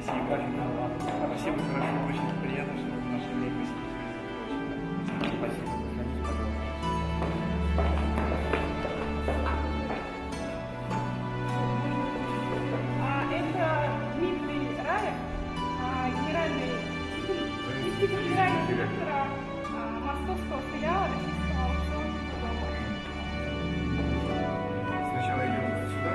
Спасибо. Спасибо, хорошо, очень приятно, что вы нашли посетить. Спасибо. Это Дмитрий Раев, генеральный директора московского филиала российского аукционного дома. Сначала идем сюда.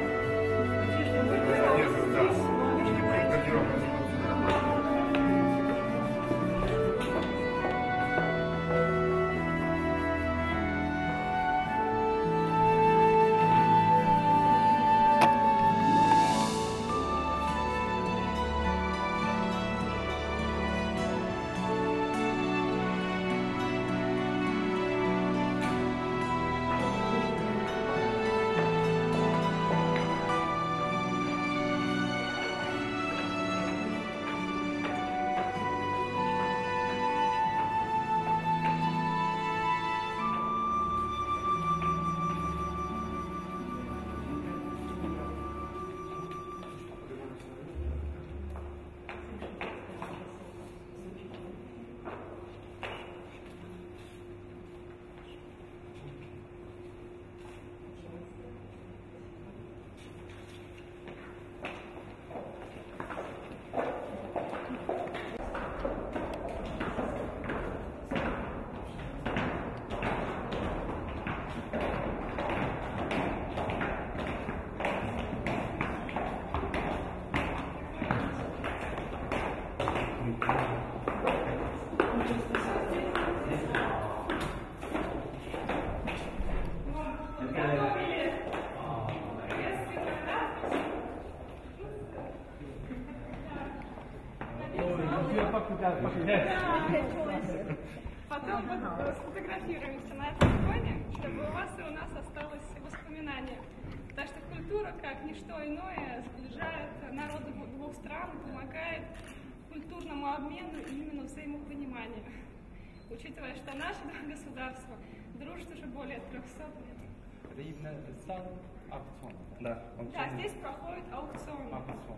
Потом сфотографируемся на этом фоне, чтобы у вас и у нас осталось воспоминание. Потому что культура, как ничто иное, сближает народы двух стран, помогает культурному обмену и именно взаимопониманию. Учитывая, что наше государство дружит уже более 300 лет. Это именно зал аукциона? Да. Да, здесь проходят аукционы.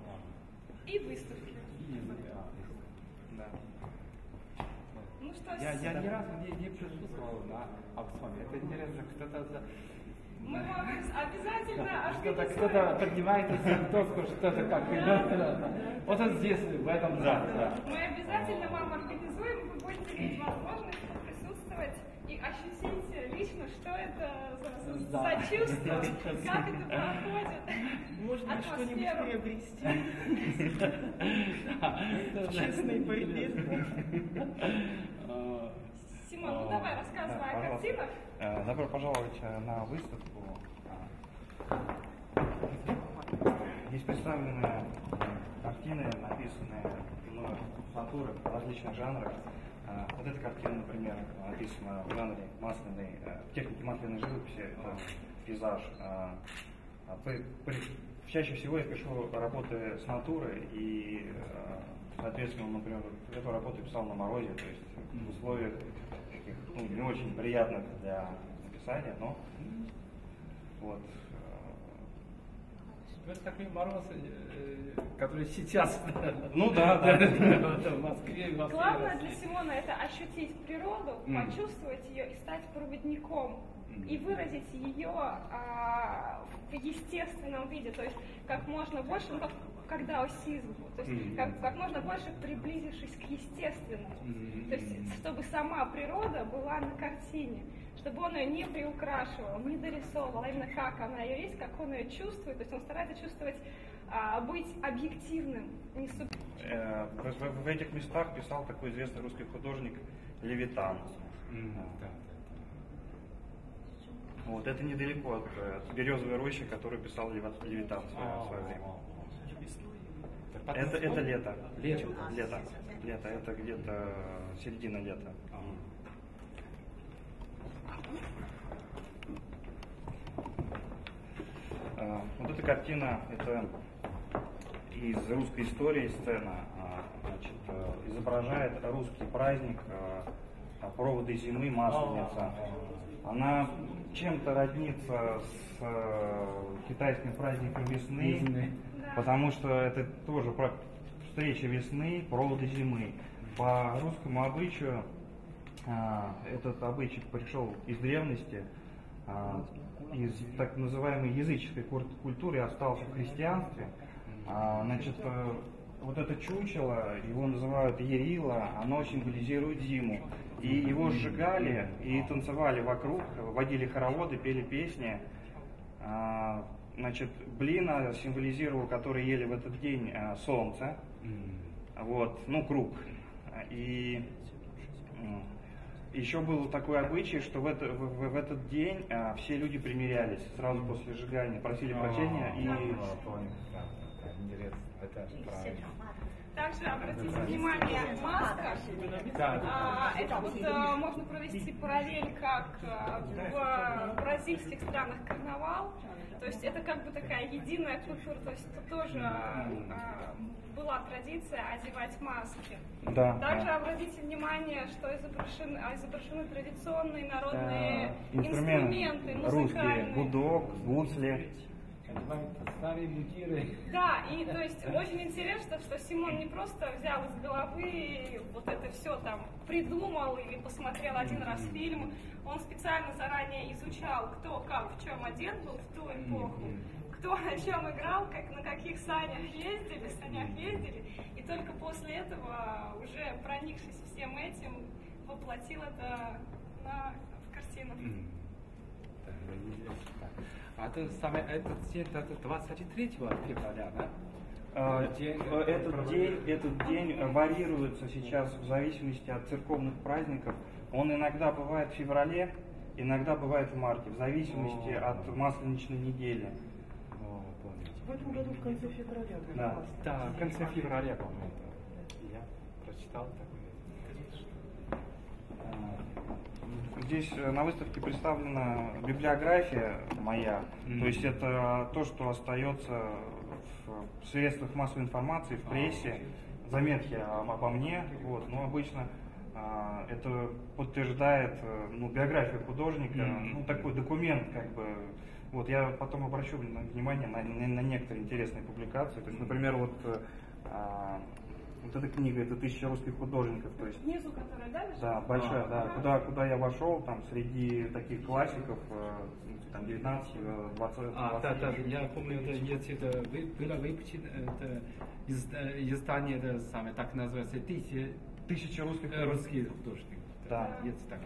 И выставки. Да. Ну что, я ни разу не присутствовал на аукционе. Это интересно, кто-то... Мы обязательно Кто-то поднимает доску, что-то как... Вот он здесь, в этом зале. Да. Мы обязательно вам организуем, вы будете иметь возможность присутствовать и ощутить лично, что это за чувство, как это проходит. Можно что-нибудь приобрести. Честной борьбе. Симон, ну давай рассказывай о картинах. Добро пожаловать на выставку. Здесь представлены картины, написанные мною с натуры в различных жанрах. Вот эта картина, например, написана в жанре масляной, в технике масляной живописи, это пейзаж. Чаще всего я пишу работы с натуры и, соответственно, например, эту работу писал на морозе, то есть в условиях таких, не очень приятных для написания, но вот. Это такой мороз, который сейчас Ну да, в Москве. Главное для Симона это ощутить природу, почувствовать ее и стать проводником. И выразить ее в естественном виде, то есть как можно больше, ну как даосизм, то есть как можно больше приблизившись к естественному, то есть чтобы сама природа была на картине, чтобы он ее не приукрашивал, не дорисовывал, а именно как она ее есть, как он ее чувствует, то есть он старается чувствовать, быть объективным, не в этих местах писал такой известный русский художник Левитан. Вот, это недалеко от березовой рощи, которую писал Левитан в свое время. Это лето. Лето. Это где-то середина лета. Вот эта картина, это из русской истории сцена, значит, изображает русский праздник проводы зимы, Масленица. Она чем-то роднится с китайским праздником весны, потому что это тоже встреча весны, проводы зимы. По русскому обычаю этот обычай пришел из древности, из так называемой языческой культуры, остался в христианстве. Значит, вот это чучело, его называют Ярила, оно символизирует зиму. И его сжигали и танцевали вокруг, водили хороводы, пели песни. Значит, блина символизировал, который ели в этот день, солнце. Вот, ну, круг. И еще был такой обычай, что в этот день все люди примирялись сразу после сжигания, просили прощения и... Интересно, это правильно. Также обратите внимание, маска, это вот можно провести параллель, как в бразильских странах карнавал, то есть это как бы такая единая культура, то есть это тоже была традиция одевать маски. Да, также обратите внимание, что изображены традиционные народные инструменты музыкальные. Русские, гудок, гусли. Старые мутиры. Да, и то есть очень интересно, что Симон не просто взял из головы вот это все там придумал или посмотрел один раз фильм, он специально заранее изучал, кто как в чем одет был в ту эпоху, кто на чем играл, как на каких санях ездили, и только после этого, уже проникшись всем этим, воплотил это в картину. А этот день, это 23 февраля, да? Этот день варьируется сейчас в зависимости от церковных праздников. Он иногда бывает в феврале, иногда бывает в марте, в зависимости от масленичной недели. В этом году в конце февраля. Да, в конце февраля, по-моему. Я прочитал такое. Здесь на выставке представлена библиография моя, то есть это то, что остается в средствах массовой информации, в прессе, заметки обо мне, вот, но обычно это подтверждает биографию художника, такой документ, как бы. Вот, я потом обращу внимание на некоторые интересные публикации, то есть, например, вот эта книга, это 1000 русских художников, то есть. Внизу, которая, да? Да, большая, да. Куда я вошел, там среди таких классиков, там 19-20. Да, я помню, это было выпущено издание, это самое, так называется, 1000 русских художников. Да. Есть такая.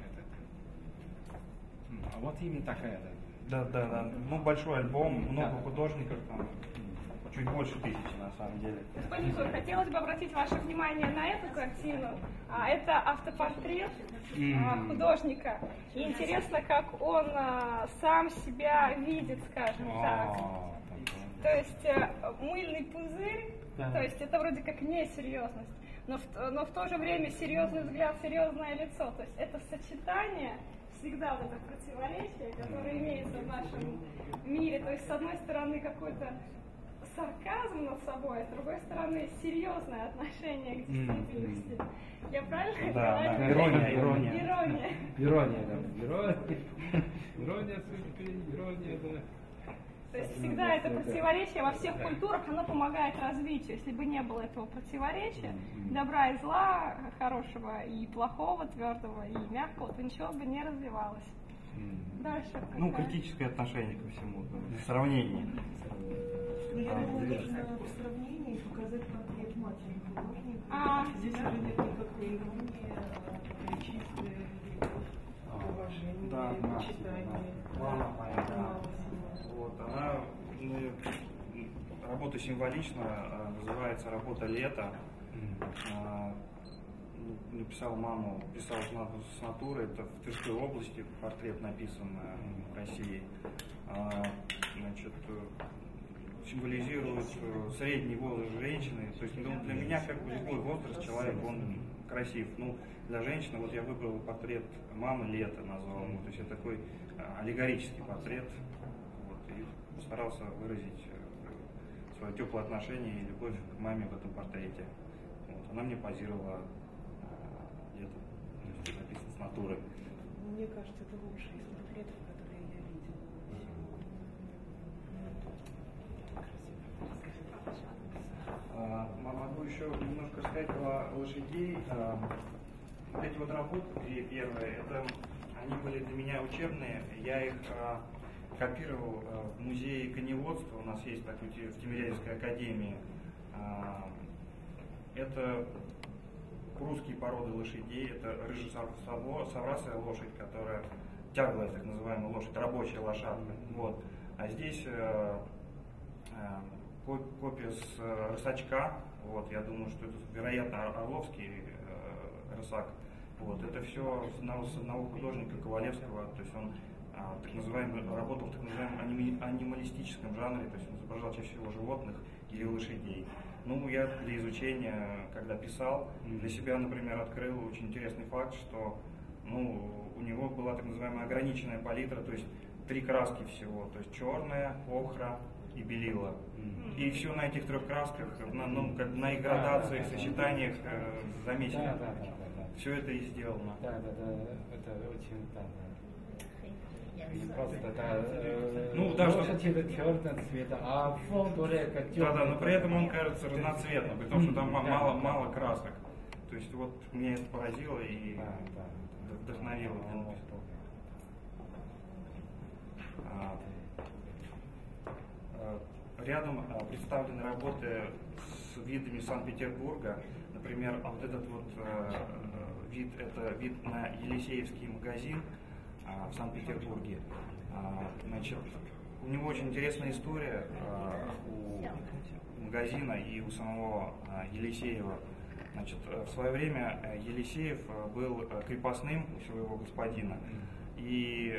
А вот именно такая, да. Да. Ну, большой альбом, много художников, там, чуть больше 1000 на самом деле. Господин Егор, хотелось бы обратить ваше внимание на эту картину. Это автопортрет художника. И интересно, как он сам себя видит, скажем так. То есть мыльный пузырь, то есть это вроде как несерьезность, но в то же время серьезный взгляд, серьезное лицо. То есть это сочетание, всегда вот это противоречие, которое имеется в нашем мире. То есть с одной стороны какой-то сарказм над собой, а с другой стороны серьезное отношение к действительности. Я правильно говорю? Ирония. Ирония судьбы, ирония, да. То есть всегда это противоречие во всех культурах, оно помогает развитию. Если бы не было этого противоречия, добра и зла, хорошего и плохого, твердого и мягкого, то ничего бы не развивалось. Дальше. Критическое отношение ко всему, сравнение. Я думаю, нужно в сравнении показать портрет матери художника. Здесь уже нет никакой иронии, такая чистая любовь, уважение, почитание. Мама моя, вот, она, работа символична, называется «Работа лета». Написал маму, писал с натуры, это в Тверской области, портрет написан в России. Значит, символизирует средний возраст женщины. То есть для меня как бы любой возраст человек, он красив. Для женщины, вот я выбрал портрет мамы лета, назвал его. То есть это такой аллегорический портрет. Вот, и постарался выразить свое теплое отношение и любовь к маме в этом портрете. Вот, она мне позировала где-то, то есть написано с натуры. Мне кажется, это лучший из портретов, которые я видела. Могу еще немножко сказать про лошадей. Вот эти вот работы, две первые, они были для меня учебные. Я их копировал в музее коневодства. У нас есть такой в Тимирязевской академии. Это прусские породы лошадей. Это рыжесаврасая лошадь, которая тяглая, так называемая лошадь, рабочая лошадка. Вот. А здесь копия с рысачка. Вот, я думаю, что это, вероятно, орловский рысак. Вот, это все с одного художника Ковалевского, то есть он работал в так называемом анималистическом жанре, то есть он изображал чаще всего животных или лошадей. Ну, я для изучения, когда писал, для себя, например, открыл очень интересный факт, что у него была так называемая ограниченная палитра, то есть 3 краски всего, то есть черная, охра и белила. И все на этих 3 красках, на их градациях, сочетаниях замечено. Все это и сделано. Да, это очень, просто, лошадь это черного цвета, а фон тоже как темный. Да, но при этом он кажется разноцветным, потому что там мало красок. То есть вот меня это поразило и вдохновило. Рядом представлены работы с видами Санкт-Петербурга. Например, вот этот вот вид, это вид на Елисеевский магазин в Санкт-Петербурге. Значит, у него очень интересная история у магазина и у самого Елисеева. Значит, в свое время Елисеев был крепостным у своего господина, и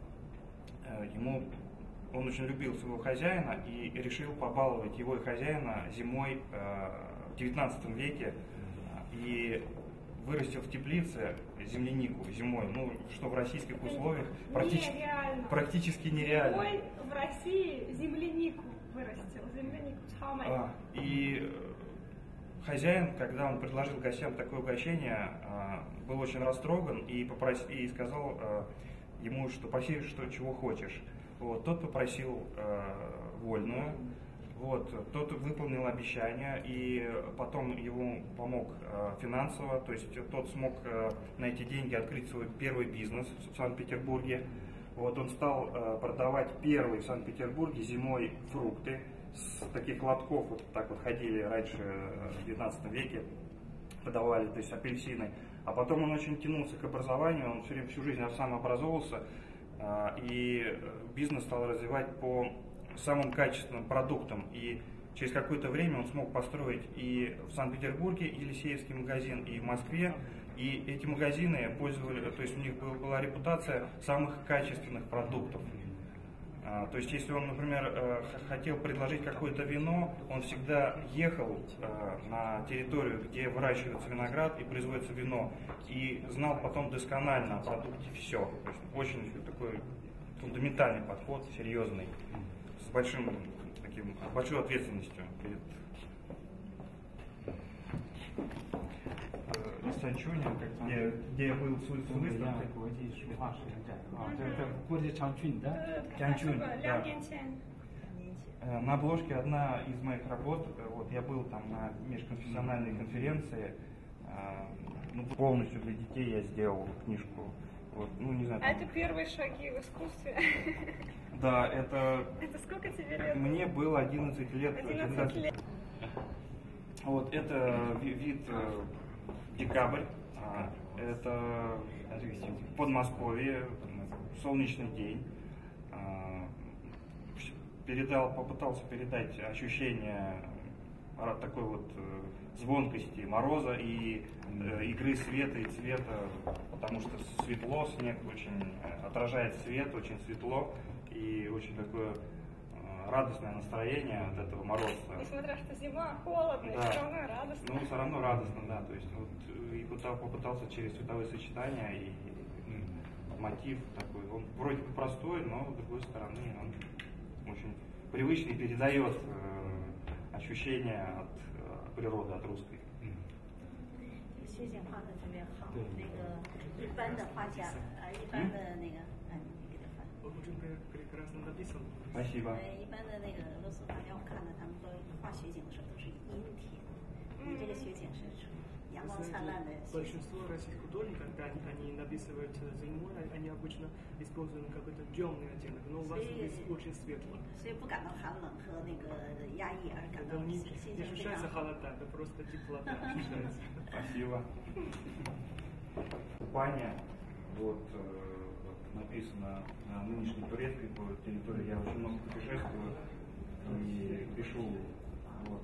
он очень любил своего хозяина и решил побаловать его и хозяина зимой в 19 веке и вырастил в теплице землянику зимой, что в российских условиях практически нереально. Зимой в России землянику вырастил, землянику чхамай. И хозяин, когда он предложил гостям такое угощение, был очень растроган и сказал ему, что проси, чего хочешь. Вот, тот попросил вольную, вот, тот выполнил обещание, и потом ему помог финансово, то есть тот смог на эти деньги открыть свой первый бизнес в Санкт-Петербурге. Вот, он стал продавать первый в Санкт-Петербурге зимой фрукты с таких лотков, вот так вот ходили раньше в 19 веке, продавали, то есть апельсины. А потом он очень тянулся к образованию, он всю жизнь сам образовывался, и бизнес стал развивать по самым качественным продуктам. И через какое-то время он смог построить и в Санкт-Петербурге Елисеевский магазин, и в Москве. И эти магазины то есть у них была репутация самых качественных продуктов. То есть если он, например, хотел предложить какое-то вино, он всегда ехал на территорию, где выращивается виноград и производится вино, и знал потом досконально о продукте все. То есть очень такой фундаментальный подход, серьезный, с большой ответственностью перед Санчунем, где я был с выставкой. Это в городе Чанчунь, да? Чанчунь, да. На обложке одна из моих работ, вот я был там на межконфессиональной конференции, полностью для детей я сделал книжку. Вот, не знаю, это первые шаги в искусстве. Да, это сколько тебе лет? Мне было 11 лет. 11 лет. Вот это вид декабрь. Это Подмосковье, солнечный день. Попытался передать ощущение такой вот звонкости мороза и игры света и цвета, потому что светло, снег очень отражает свет, очень светло и очень такое радостное настроение от этого мороза. Несмотря что зима, холодно, да. Все равно радостно. Все равно радостно, да. То есть и попытался через цветовые сочетания и мотив такой. Он вроде бы простой, но с другой стороны он очень привычный, передает ощущение от природы, от русской. 谢谢画的特别好，那个一般的画家，一般的那个，你给他翻。 прекрасно написано. Спасибо. 一般的那个俄罗斯画家，我看了他们说画雪景的时候都是阴天， 显示出阳光灿烂的。 Большинство российских художников, когда они написывают зимой, они обычно используют какой-то темный оттенок, но у вас здесь очень светло. 所以不感到寒冷和那个压抑，而感到 Поэтому не 心情非 ощущается 常好。 холода, это просто теплота ощущается. Спасибо. Купание, вот написано на нынешней турецкой территории. Я очень много путешествую и пишу. Вот.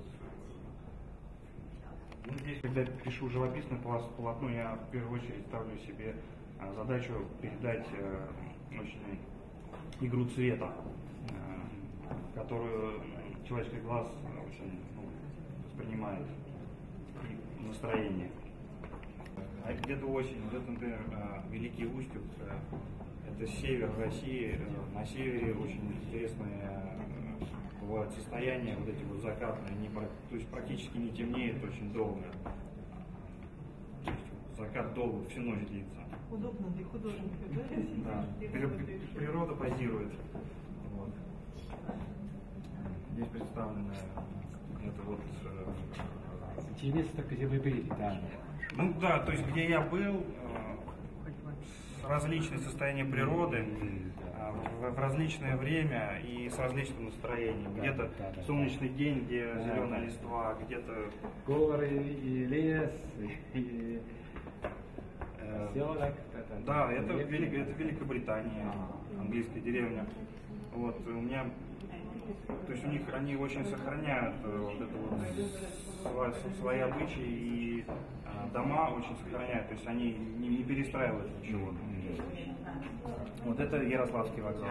Ну, здесь, когда пишу живописное полотно, я в первую очередь ставлю себе задачу передать очень игру цвета, которую человеческий глаз очень воспринимает, и настроение. А где-то осень, вот это, например, Великий Устюг, это север России, на севере очень интересное бывают состояния, вот эти вот закатные, то есть практически не темнеет очень долго. То есть закат долго, всю ночь длится. Удобно для художника, да? Да. Природа позирует. Вот. Здесь представлено это вот... Интересно, где вы были, да. Ну да, то есть где я был, различные состояния природы, в различное время и с различным настроением. Где-то солнечный день, где зеленая листва, где-то... Горы и лес, и село. Да, это Великобритания, английская деревня. Вот, у меня... То есть у них они очень сохраняют вот это вот свои обычаи и дома очень сохраняют, то есть они не перестраивают ничего. Вот это Ярославский вокзал.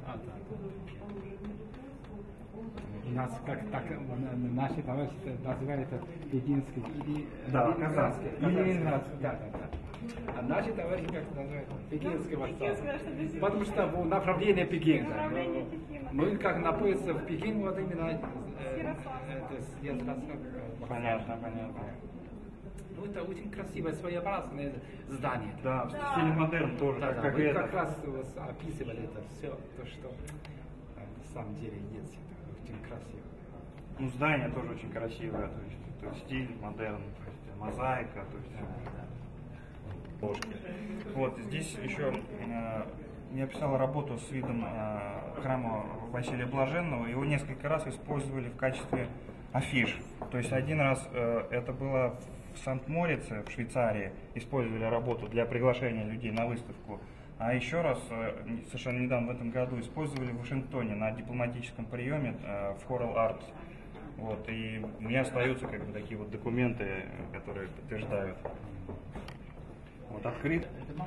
У нас как так наши товарищи называют это пекинский или Да, казанский. Да. А наши товарищи как называют пекинский вокзал. Потому что направление Пекина. Направление Пекина. Мы как находимся в Пекине, вот именно это с Ярославского. Понятно. Ну, это очень красивое, своеобразное здание. Да, в стиле модерн тоже, Да, как вы это. как раз описывали это все, то, что на самом деле есть. Это очень красиво. Ну, здание тоже очень красивое, то есть стиль модерн, то есть мозаика, то есть ложки. Вот, здесь еще я писал работу с видом храма Василия Блаженного, его несколько раз использовали в качестве афиш. То есть один раз это было в Санкт-Морице, в Швейцарии, использовали работу для приглашения людей на выставку. А еще раз, совершенно недавно, в этом году, использовали в Вашингтоне на дипломатическом приеме в Coral Arts. Вот, и у меня остаются как бы такие вот документы, которые подтверждают. Вот открыт.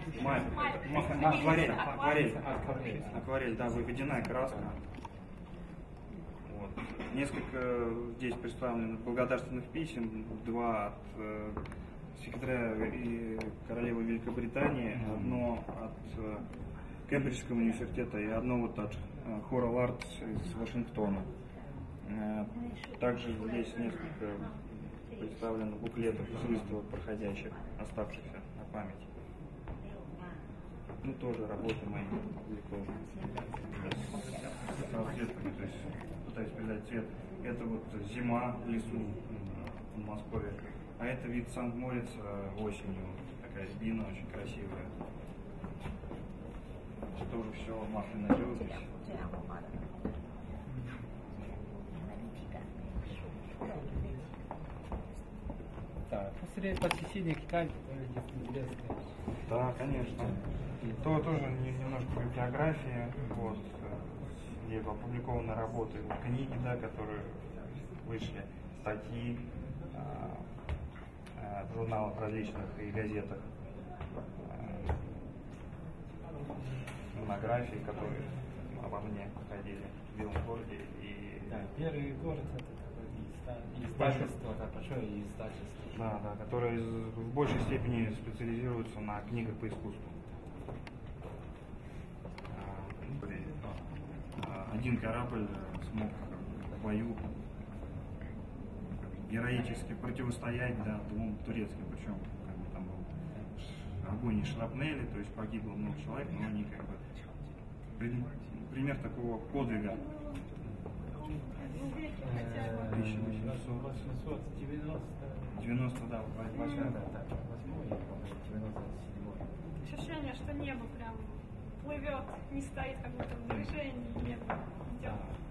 Акварель, да, выведенная краска. Вот. Несколько здесь представлены благодарственных писем, два от секретаря и королевы Великобритании, одно от Кембриджского университета и одно вот от Coral Arts из Вашингтона. Также здесь несколько представлено буклетов из выставок проходящих, оставшихся на память. Ну, тоже работы мои публикованы. То есть пытаюсь передать цвет. Это вот зима в лесу в Москве. А это вид Санкт-Морица осенью. Такая рябина очень красивая. Тоже все масляная живопись. Да, после посещения Китая есть интересно. Да, конечно. То тоже немножко библиография, вот, где опубликованы работы, книги, да, которые вышли, статьи в журналах различных и газетах, монографии, которые обо мне ходили в Белом городе. И... Да, первый город это издательство, да, большое издательство. Да, которые в большей степени специализируются на книгах по искусству. Один корабль смог в бою героически противостоять, да, двум турецким, причем как бы, там был огонь и шрапнели, то есть погибло много человек, но они как бы пример такого подвига. 1890. 90, да, 88. Да, 97. Ощущение, что небо прям плывет, не стоит как будто в движении, небо идет.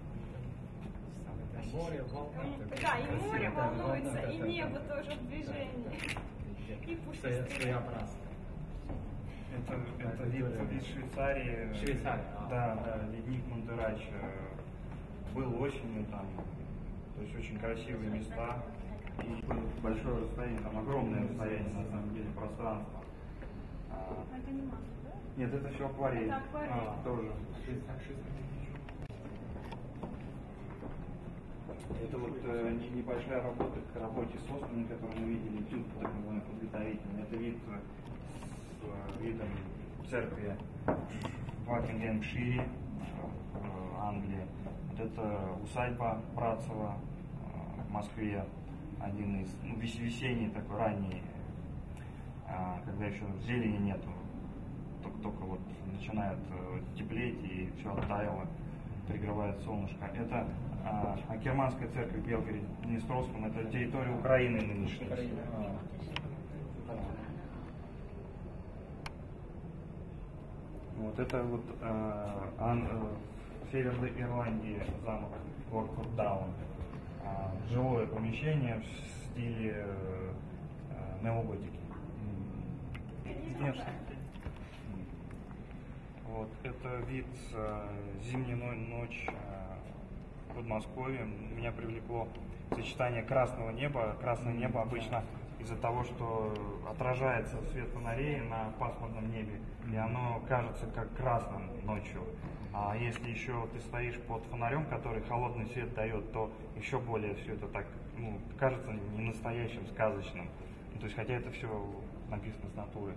Море, волна. Да, и море волнуется, и небо тоже в движении. И пушистый. Своеобразно. Это вид Швейцарии. Швейцария. Да, ледник Мундырач. Был осенью там, то есть очень красивые места. И большое расстояние, там огромное расстояние, на самом деле, пространство. Это не масло, да? Нет, это все акварель. Это акварель. Тоже. Это вот небольшая работа к работе с оспами, которую мы видели, тюб, так называемый, подготовительный. Это вид с видом церкви в Бакингемшире, в Англии. Вот это усадьба Братцева в Москве, один из, весенний такой, ранний, когда еще зелени нету, только вот начинает теплеть и все оттаяло, пригревает солнышко. Это Акерманская церковь в Белгороде-Днестровском, это территория Украины нынешней. Вот это вот в Северной Ирландии замок Коркурдаун. Жилое помещение в стиле неоготики. Конечно. Вот это вид зимней ночь в Подмосковье. Меня привлекло сочетание красного неба. Красное небо обычно из-за того, что отражается свет фонарей на пасмурном небе, и оно кажется как красным ночью. А если еще ты стоишь под фонарем, который холодный свет дает, то еще более все это так, кажется не настоящим, сказочным. То есть, хотя это все написано с натуры.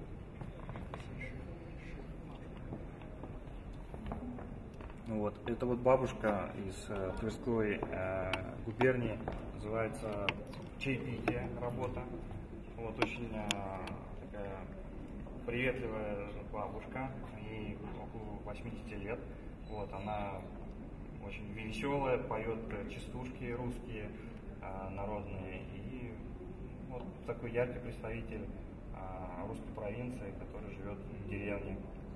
Вот. Это вот бабушка из Тверской губернии, называется чаепитие работа. Вот очень такая приветливая бабушка, ей около 80 лет. Вот, она очень веселая, поет частушки русские, народные. И вот такой яркий представитель русской провинции, который живет в деревне.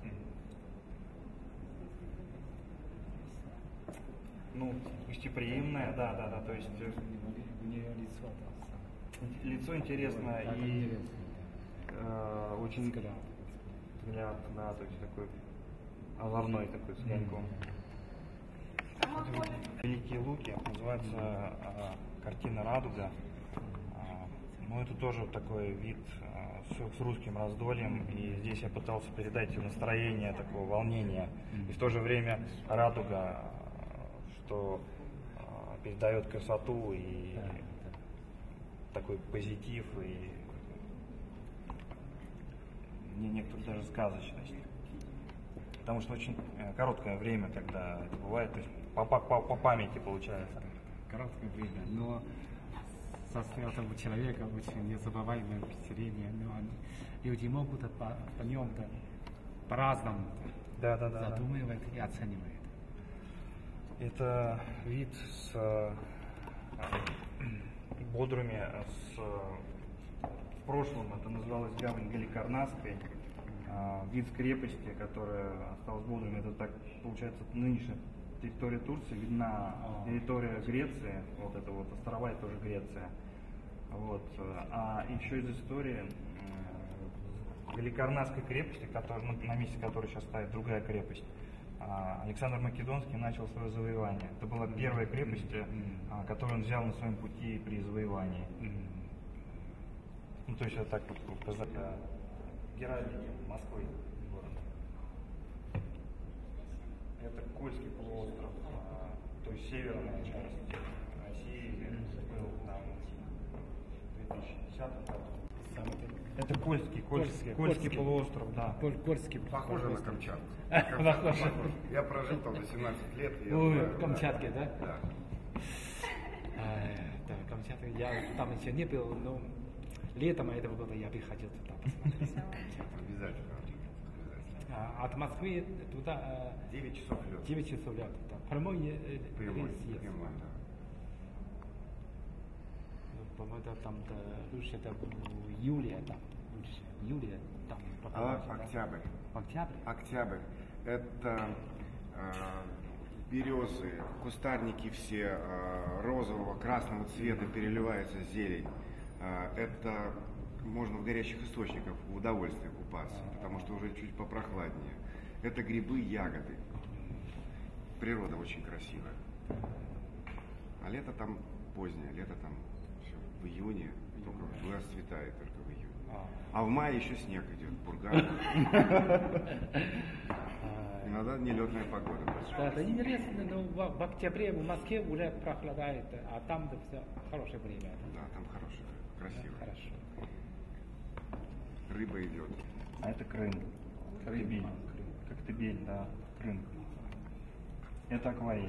Гостеприимная, да, то есть у нее лицо интересное и очень взгляд, да, то есть такой озорной такой с огоньком. Великие Луки, называется картина «Радуга». Это тоже такой вид с русским раздольем, и здесь я пытался передать настроение такого волнения, и в то же время радуга, что передает красоту и такой позитив, и некоторую даже сказочность. Потому что очень короткое время, когда это бывает, то есть по памяти получается. Короткое время, но состоялся у человека очень незабываемое впечатление. Люди могут по нем по-разному задумывать и оценивать. Это вид с Бодруме, в прошлом это называлось гавань Галикарнасской, вид с крепости, которая осталась в Бодруме, это так получается нынешняя территория Турции, видна территория Греции, вот это вот острова, это тоже Греция. Вот. А еще из истории Галикарнасской крепости, на месте которой сейчас стоит другая крепость, Александр Македонский начал свое завоевание. Это была первая крепость, которую он взял на своем пути при завоевании. То есть это так вот по геральдике Москвы города. Это Кольский полуостров, то есть северная часть России, был там в 2010 году. Это Кольский полуостров, да. Кольский похоже на Камчатку. Я прожил там 18 лет. В Камчатке, да? Да. Да, Камчатка. Я там еще не был, но летом этого года я бы хотел туда посмотреть. Обязательно. От Москвы туда 9 часов лет. 9 часов лет. Прямой рейс есть. по-моему, там лучше это в июле, там, лучше, в июле, там, Октябрь. Октябрь? Октябрь. Это березы, кустарники все розового, красного цвета, переливается зелень. Это можно в горячих источниках в удовольствие купаться, потому что уже чуть попрохладнее. Это грибы, ягоды. Природа очень красивая. А лето там позднее, лето там все в июне, только расцветает только в июне. А в мае еще снег идет, бурган. Иногда нелетная погода. Да, это интересно, но в октябре в Москве уже прохладает, а там все хорошее время. Да, там хорошее, красиво. Да, хорошо. Рыба идет. А это Крым. Коктебель. Коктебель, да, Крым. Это акварель.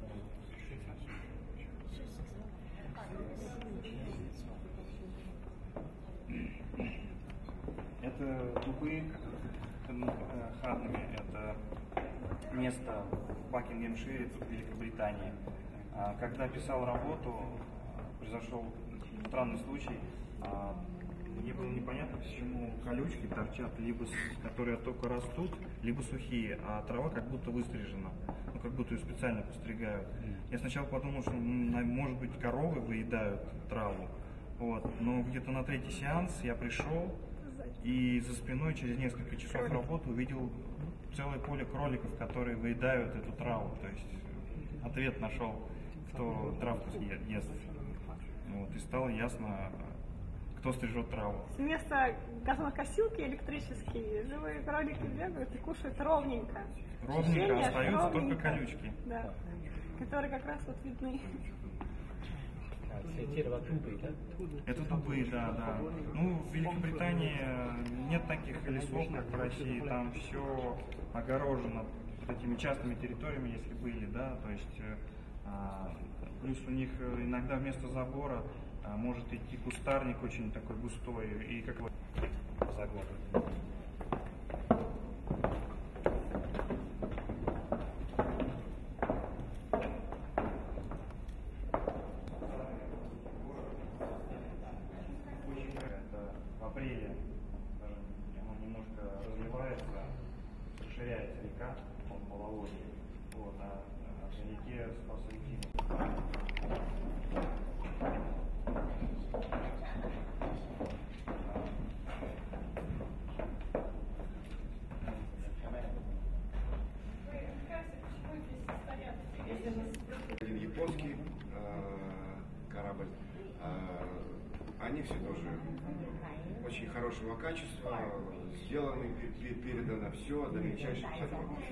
Это дубы Хаднами. Это место в Бакингемшире, в Великобритании. Когда писал работу, произошел странный случай. Мне было непонятно, почему колючки торчат, либо которые только растут, либо сухие, а трава как будто выстрижена, ну как будто ее специально постригают. Я сначала подумал, что может быть коровы выедают траву, вот. Но где-то на третий сеанс я пришел и за спиной через несколько часов работы увидел целое поле кроликов, которые выедают эту траву, то есть ответ нашел, кто травку ест. Вот. И стало ясно, кто стрижет траву. Вместо газонокосилки электрические живые кролики бегают и кушают ровненько. Ровненько, остаются только колючки. Да, которые как раз вот видны. Дерево дубы, да? Это дубы, да. Ну, в Великобритании нет таких лесов, как в России. Там все огорожено такими частными территориями, если были, да. То есть плюс у них иногда вместо забора может идти кустарник очень такой густой и как вот за год. Это в апреле оно немножко разливается, расширяется река, он половодье, вот, а в реке спасает. Один японский корабль. Они все тоже очень хорошего качества, сделаны, передано все до мельчайших подробностей.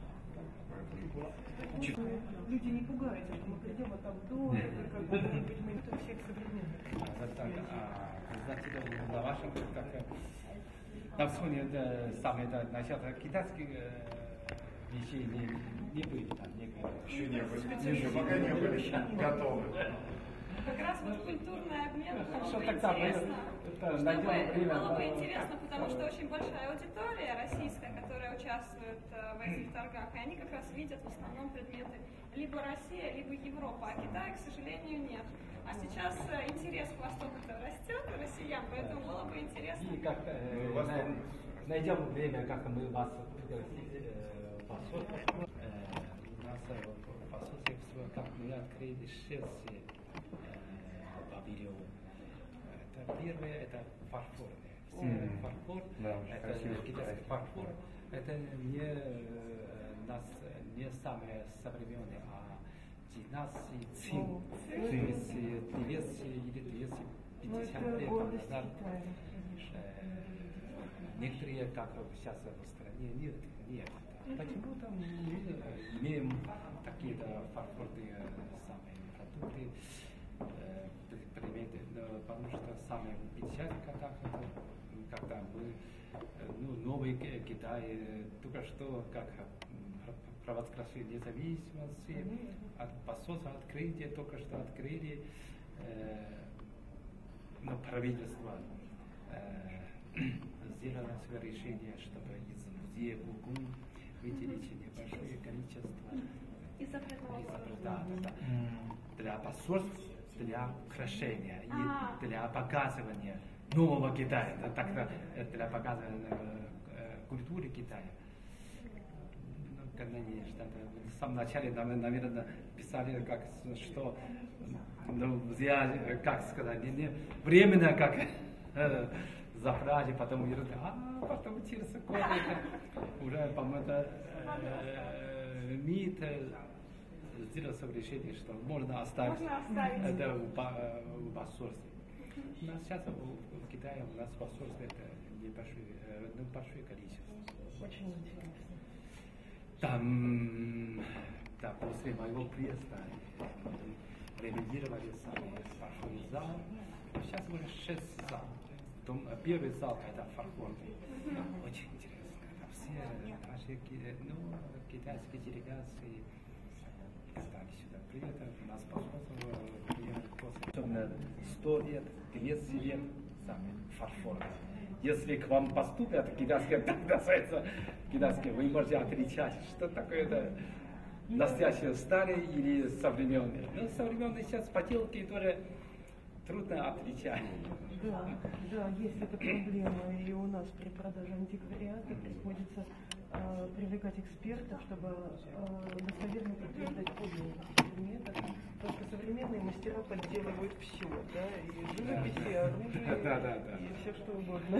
Люди не пугаются, что мы придем, а там до, как бы, мы это всех современных. Значит, на вашем, как на вспомнил самое начало китайских вещей не были там, Еще не были, пока не были готовы. Как раз вот культурный обмен было бы тогда интересно. время. Было бы интересно, потому что очень большая аудитория российская, которая участвует в этих торгах, и они как раз видят в основном предметы либо Россия, либо Европа, а Китая, к сожалению, нет. А сейчас интерес к Востоку-то растет у россиян, поэтому было бы интересно. И как найдем время, как мы вас пригласили в посольство. У нас в посольстве, как мы открыли 6 павильонов. Это первое, это фарфор. Фарфор, это китайский фарфор. Это не самое современное, а 19 цин. То есть 200 или 250 лет назад. Некоторые, как сейчас в стране, нет. Почему-то мы имеем такие-то фарфорные самые продукты, предметы, потому что самые в 50-х годах, когда мы, новый Китай, только что как провозгласили независимости, от посольства открытия, только что открыли, правительство сделало свое решение, чтобы из музея Гугун выделить небольшое количество Из запретного города. Да. Для посольств для украшения и для показывания нового Китая, для показывания культуры Китая. Ну, конечно, в самом начале, наверное, писали, как, что, ну, взяли, как сказать, временно, как забрали, потом вернули, потом через год уже, по-моему, МИД сделал свое решение, что можно оставить это в посольстве. У нас сейчас в Китае, у нас в посольстве это небольшое количество. Очень интересно. Там, да, после моего приезда ремонтировали самый большой зал. Сейчас уже 6 залов. Первый зал это фарфорный. Очень интересно. Там все наши китайские делегации катали сюда. При этом у нас посольство особенно 100 лет, 200 лет сами фарфорные. Если к вам поступят китайские, так называется китайские, вы можете отличать, что такое это настоящие старые или современные. Но современные сейчас поделки тоже трудно отличать. Да, есть эта проблема, и у нас при продаже антиквариата приходится привлекать экспертов, чтобы достоверно подтверждать подлинность предметов. Потому что современные мастера подделывают все, да, и живопись, и оружие, и все что угодно.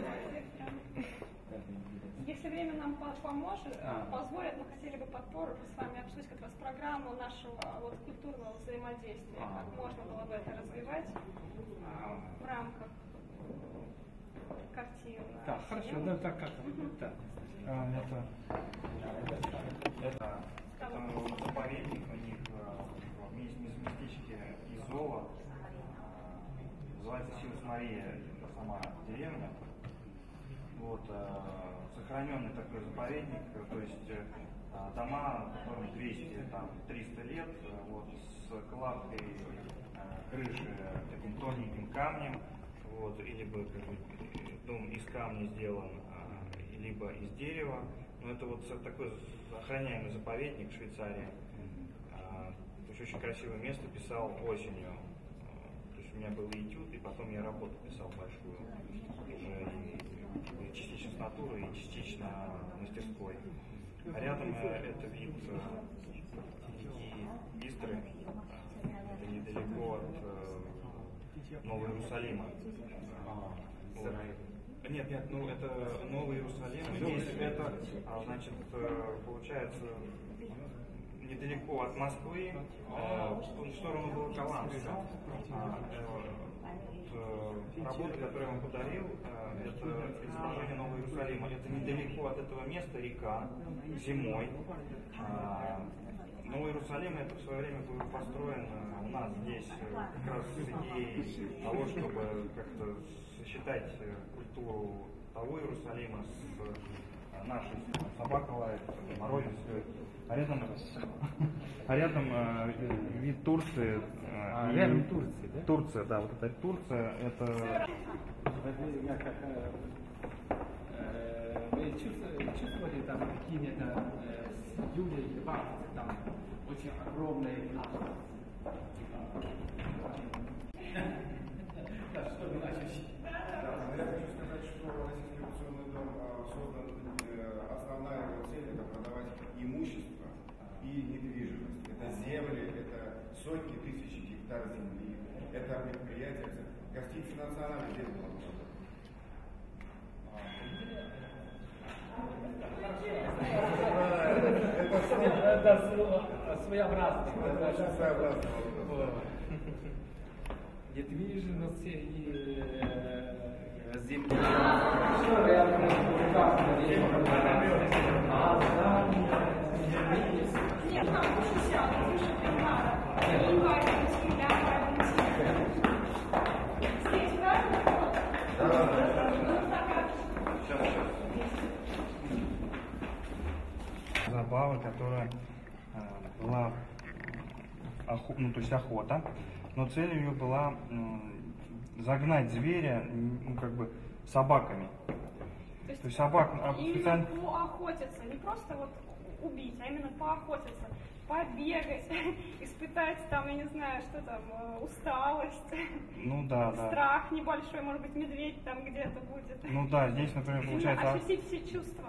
Если время нам поможет, позволит, мы хотели бы подпору с вами обсудить как раз программу нашего вот, культурного взаимодействия, как можно было бы это развивать в рамках картин. Да, хорошо, да, так как да. Это заповедник у них в местечке Изола, называется Силус Мария, это сама деревня. Вот, сохраненный такой заповедник, то есть дома, которым 200-300 лет, вот, с кладкой крыши таким тоненьким камнем, вот, и либо дом из камня сделан, либо из дерева. Но это вот такой охраняемый заповедник в Швейцарии. То есть очень красивое место, писал осенью. То есть у меня был этюд, и потом я работу писал большую, уже частично с натуры и частично мастерской. А рядом это вид Истры, это недалеко от Нового Иерусалима. Вот. Нет, ну это Новый Иерусалим. Здесь это, значит, получается недалеко от Москвы, в сторону Волоколамска. Работа, которую я вам подарил, это изображение Нового Иерусалима. Это недалеко от этого места река, зимой. Новый Иерусалим это в свое время был построен у нас здесь как раз с идеей того, чтобы как-то сочетать культуру того Иерусалима с нашей. Собака лает, морозец льет. А рядом вид Турции. Рядом Турция, да? Турция, да, вот это Турция, это... Вы чувствовали там какие-то с Юлией Львовной, там очень огромные площади? Да, что вы ощущаете? Я хочу сказать, что Российский аукционный дом создан, основная его цель — это продавать имущество и недвижимость. Это земли, это сотни тысяч гектар земли, это предприятия, гостиницы национальной земли. Это своеобразно. Недвижимость и земли. Все реально прекрасно. Нет, там выше сяду, выше примара. Не правильно, всегда правильно. Здесь правильно? Забава, которая была то есть охота, но целью ее была загнать зверя как бы собаками. То есть собак именно поохотиться, не просто вот убить, а именно поохотиться. побегать, испытать там, я не знаю, что там, усталость, Ну да, да. страх небольшой, может быть, медведь там где-то будет. Ну да, здесь, например, получается... Ощутить все чувства.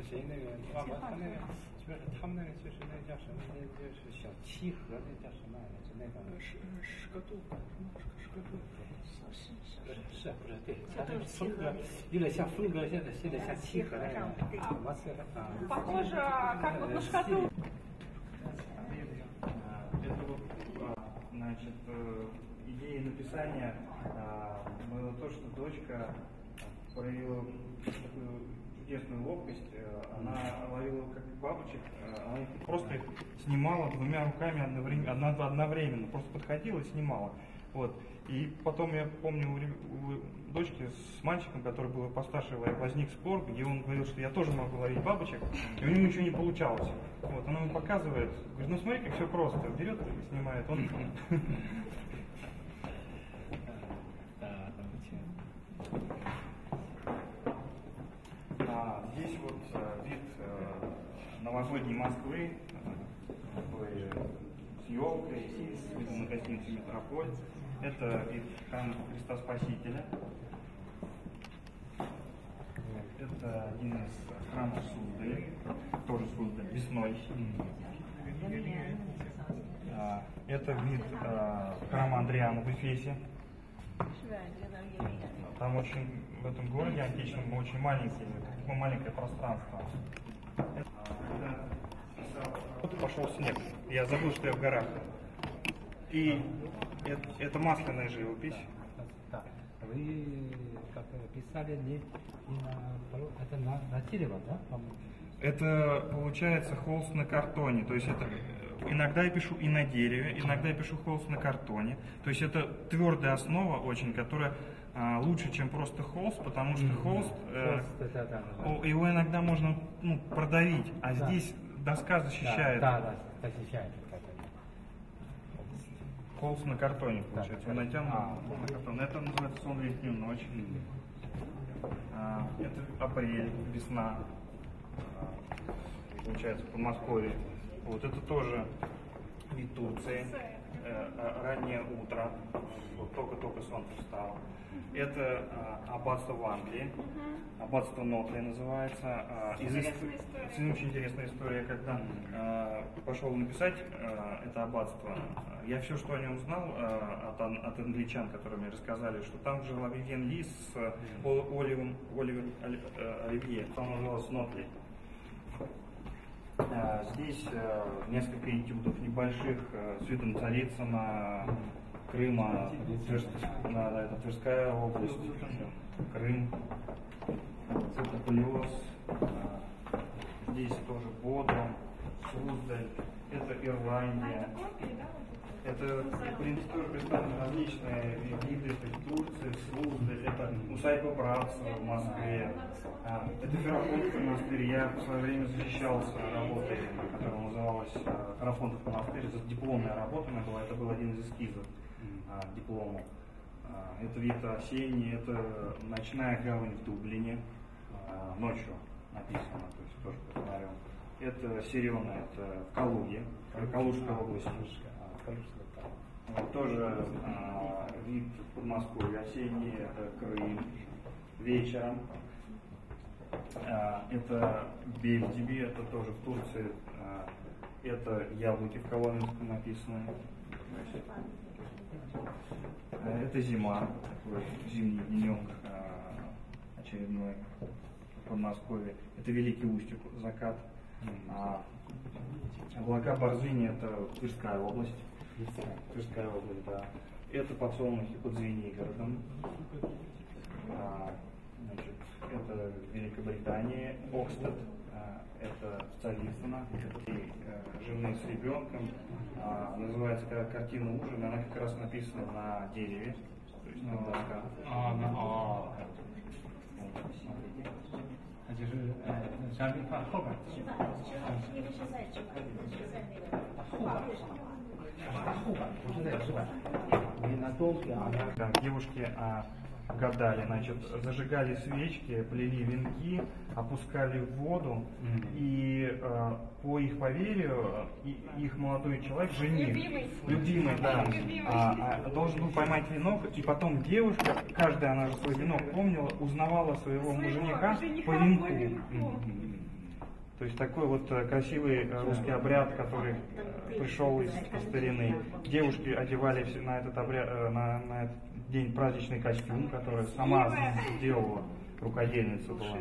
他们那个就是那叫什么，那就是小七盒，那叫什么来着？那个 шкатулка. 是不是？对，它这个风格有点像风格，现在像七盒那样。 Похоже, как вот на шкатулку. Значит, идея написания было то, что дочка проявила такую чудесную ловкость. Она ловила как бабочек, она их просто снимала двумя руками одновременно, просто подходила и снимала. Вот. И потом я помню у дочки с мальчиком, который был постарше, возник спор, где он говорил, что я тоже могу ловить бабочек, и у него ничего не получалось. Вот, она ему показывает, говорит, ну смотри, как все просто, берет и снимает. Он... Здесь вот вид новогодней Москвы, с елкой и с видом на гостиницу «Метрополь». Это вид храма Христа Спасителя. Это один из храмов Суздали, тоже Суздаль, весной. Это вид храма Андриана в Эфесе. Там очень, в этом городе античном, очень маленькое пространство. Вот пошел снег. Я забыл, что я в горах. И это масляная живопись. Да. Вы как писали не это на дерево, да? Это получается холст на картоне. То есть это иногда я пишу и на дереве, иногда я пишу холст на картоне. То есть это твердая основа очень, которая лучше, чем просто холст, потому что холст, его иногда можно продавить, а здесь доска защищает. Да, защищает. Холст на картоне, получается. Мы натянем на картон. Это называется «Сон в летнюю ночь». Это апрель, весна. Получается, в Подмосковье. Вот это тоже вид Турции. Раннее утро. Вот только-только солнце встало. Это аббатство в Англии. Аббатство Нотли называется. Очень интересная история, когда пошел написать это аббатство. Я все, что о нем знал от англичан, которые мне рассказали, что там жила Вивьен Ли с Оливер Оливье. Там называлось Нотли. Здесь несколько этюдов небольших с видом Царицына, Крыма, это Тверская область, Крым, Цитополиоз, здесь тоже Бодрум, Суздаль, это Ирландия. Это, в принципе, тоже представлены различные виды, то есть Турция, Суздаль, это усадьба Братства в Москве, это Ферапонтовский монастырь. Я в свое время защищался работой, которая называлась Ферапонтовский монастырь. Это дипломная работа у меня была, это был один из эскизов диплома. Это вид осенний, это ночная гавань в Дублине, ночью написано, то есть тоже под фонарем. Это Сирена, это в Калуге, Калужская область. Тоже вид Подмосковья, осенний, это Крым, вечером. Это Бельдиби, это тоже в Турции. Это яблоки в Коломенском написаны. Это зима, такой зимний денек очередной в Подмосковье. Это Великий Устюг, закат. Облака Борзыни, это Тверская область. Тверская область, да. Это подсолнухи под Звенигородом. Значит, это Великобритания, Окстед, это Царицына, это жены с ребенком. Называется картина ужина, она как раз написана на дереве, то есть на досках. Смотрите. Это же Шарли Фархова. Там девушки гадали, значит, зажигали свечки, плели венки, опускали в воду, и по их поверью, их молодой человек, жених, любимый, да, должен был поймать венок, и потом девушка, каждая она же свой венок помнила, узнавала своего жениха по венку. То есть такой вот красивый русский обряд, который пришел из старины. Девушки одевали на этот обряд, на этот день праздничный костюм, который сама сделала, рукодельница была.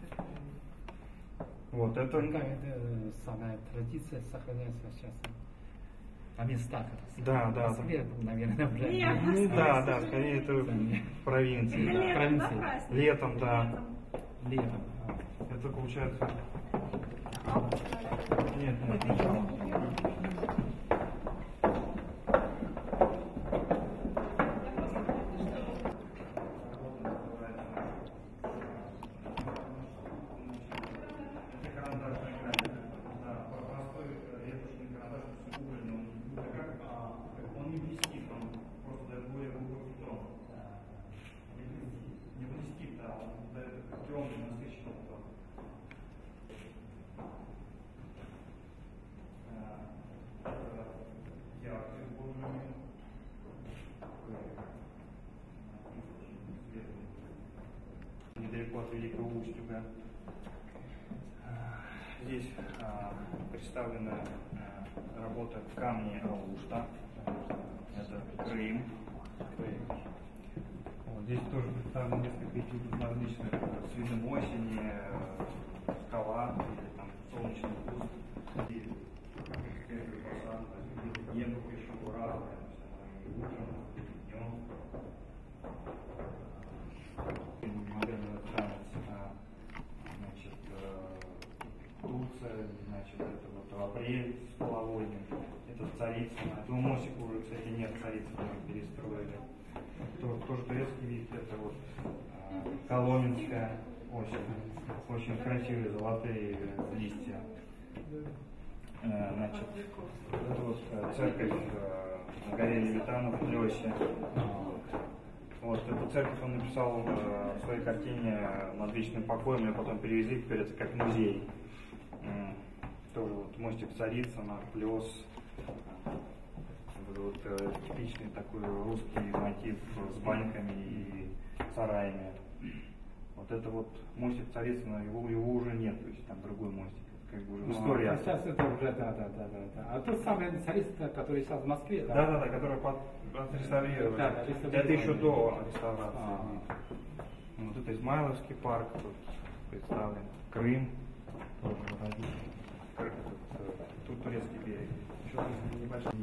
Вот это. Какая самая традиция сохраняется сейчас на местах. Да, да. В Москве, наверное, уже. Ну да, скорее это в провинции. Это летом, да? Летом, да. Летом. Это получается. Нет. Недалеко от Великого Устюга. Здесь представлена работа камни Алушта. Это Крым. Вот здесь тоже представлено несколько этюдов различных с видом осени, скала или там солнечный куст. И небо еще разное, утром, днем. Модерный танец, значит, Турция, значит, это вот апрель с половодьем, это Царицыно, этого мостика уже, кстати, нет, Царицыно перестроили. Тоже турецкий вид, это вот Коломенская очень красивые золотые листья. Значит, это вот церковь на горе Левитана в Лёсе. Вот, эту церковь он написал в своей картине «Над вечным покоем», ее потом перевезли, теперь это как музей. Тоже вот мостик Царицына, Плёс. Вот, типичный такой русский мотив с баньками и сараями. Вот это вот мостик Царицына, его уже нет, то есть там другой мостик. Как бы уже история. Сейчас это уже, да. А тот самый Царицын, который сейчас в Москве, да? Да, который отреставрировали. Да, это еще до реставрации. Вот это Измайловский парк тут представлен. Крым. Тут турецкий берег. Еще небольшой.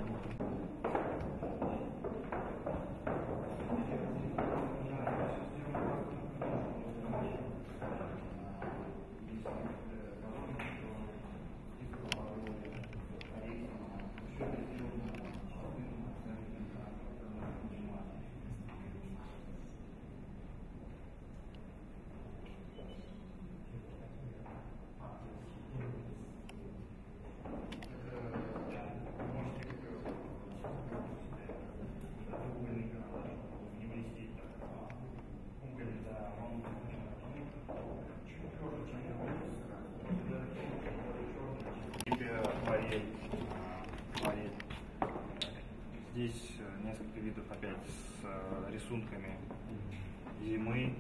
Здесь несколько видов опять с рисунками зимы,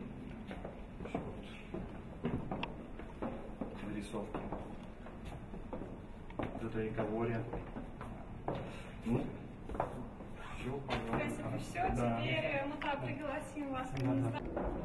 зарисовки. Вот это Иковория. Ну, все, пожалуйста. Все, да. Теперь мы так пригласим вас. Да.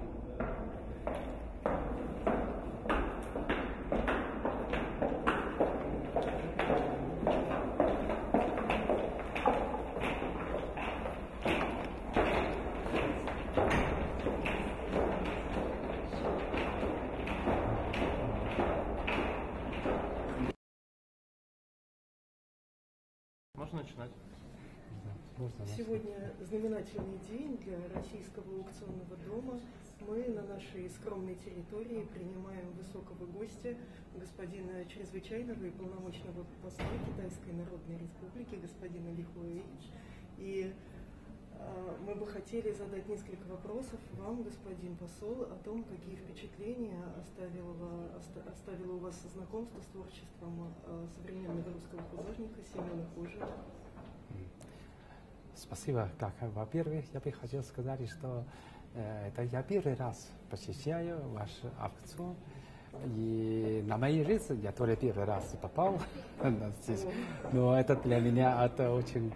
Можно начинать? Сегодня знаменательный день для Российского аукционного дома. Мы на нашей скромной территории принимаем высокого гостя, господина чрезвычайного и полномочного посла Китайской Народной Республики, господина Ли Хуэй. И Мы бы хотели задать несколько вопросов вам, господин посол, о том, какие впечатления оставило у вас знакомство с творчеством современного русского художника Семена Кужина. Спасибо. Во-первых, я бы хотел сказать, что это я первый раз посещаю ваш аукцион. И на моей жизни я тоже первый раз попал здесь. Но это для меня это очень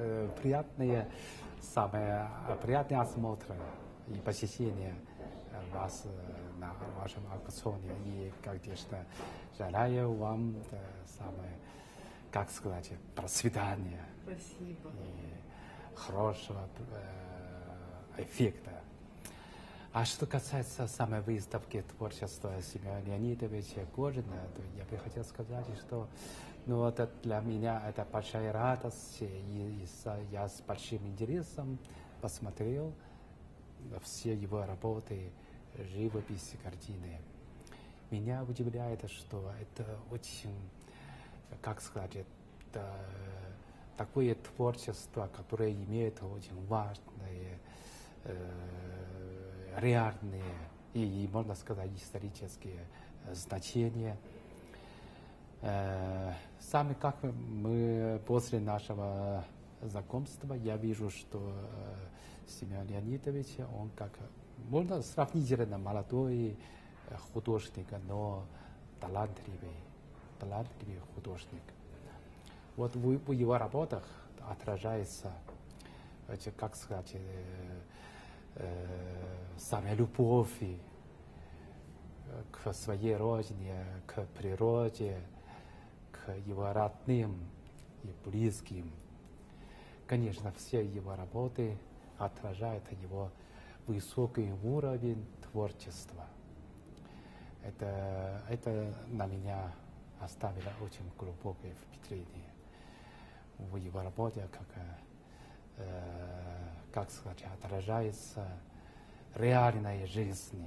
самое приятное осмотр и посещение вас на вашем аукционе. И, конечно, желаю вам самое, процветания. Спасибо. И хорошего эффекта. А что касается самой выставки творчества Семена Леонидовича Кужина, то я бы хотел сказать, что это для меня это большая радость, и я с большим интересом посмотрел все его работы, живопись, картины. Меня удивляет, что это очень, это такое творчество, которое имеет очень важное реальные и, можно сказать, исторические значения. Сами мы после нашего знакомства, я вижу, что Семен Леонидович, он можно сравнительно молодой художник, но талантливый художник. Вот в его работах отражается, самая любовь к своей родине, к природе, к его родным и близким. Конечно, все его работы отражают его высокий уровень творчества. Это на меня оставило очень глубокое впечатление. В его работе, отражается реальная жизнь,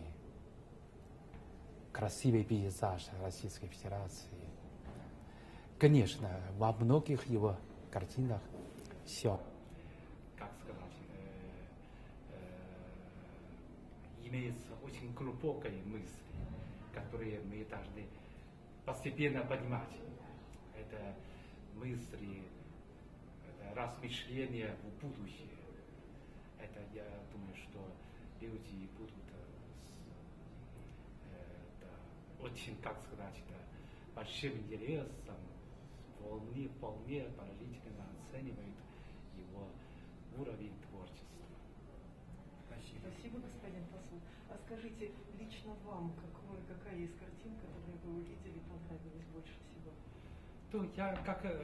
красивый пейзаж Российской Федерации. Конечно, во многих его картинах все, имеется очень глубокая мысль, которые мы должны постепенно понимать. Это мысли, это размышления в будущее. Это, я думаю, что люди будут очень, большим интересом, вполне положительно оценивают его уровень творчества. Спасибо, господин посол. А скажите, лично вам, какая есть картинка, которую вы увидели, понравилась больше всего? То я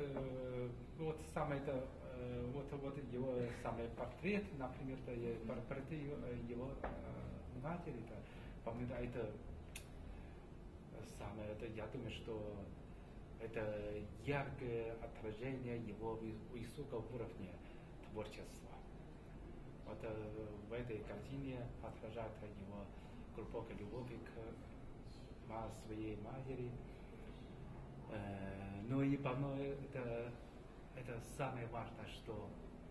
вот его самый портрет, например, портрет его матери, по-моему, это самое, я думаю, что это яркое отражение его высокого уровня творчества. Вот в этой картине отражается его глубокая любовь к своей матери. Ну и, по-моему, это самое важное, что